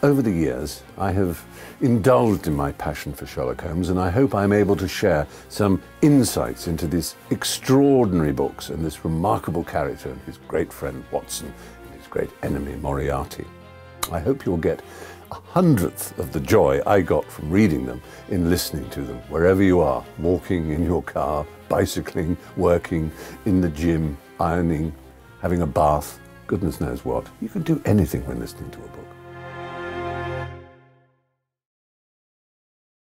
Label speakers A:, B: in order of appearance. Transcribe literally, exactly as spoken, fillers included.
A: Over the years, I have indulged in my passion for Sherlock Holmes, and I hope I'm able to share some insights into these extraordinary books and this remarkable character and his great friend Watson and his great enemy Moriarty. I hope you'll get a hundredth of the joy I got from reading them in listening to them, wherever you are, walking, in your car, bicycling, working, in the gym, ironing, having a bath, goodness knows what. You can do anything when listening to a book.